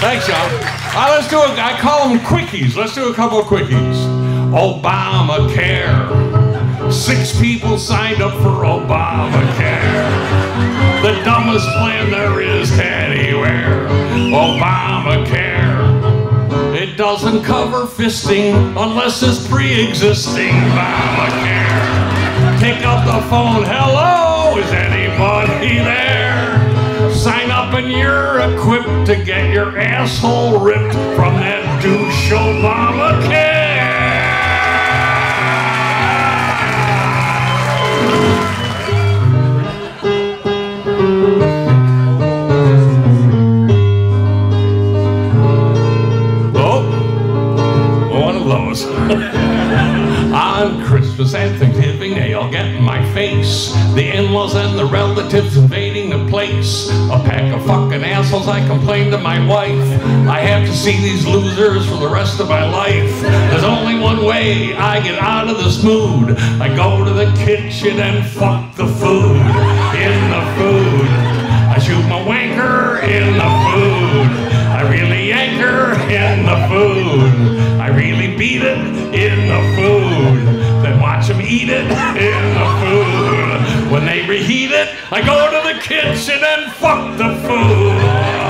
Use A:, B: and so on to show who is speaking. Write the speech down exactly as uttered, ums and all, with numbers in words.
A: Thanks, y'all. Uh, let's do a, I call them quickies. Let's do a couple of quickies. ObamaCare. Six people signed up for ObamaCare. The dumbest plan there is anywhere. ObamaCare. It doesn't cover fisting unless it's pre-existing. ObamaCare. Pick up the phone. Hello, is anybody there? Sign up and you're equipped to get your asshole ripped from that douche ObamaCare. On Christmas and Thanksgiving, they all get in my face. The in-laws and the relatives invading the place. A pack of fucking assholes, I complain to my wife. I have to see these losers for the rest of my life. There's only one way I get out of this mood. I go to the kitchen and fuck the food. In the food. I shoot my wanker in the food. I really yank her in the food. I really beat it in the food. Then watch them eat it in the food. When they reheat it, I go to the kitchen and fuck the food.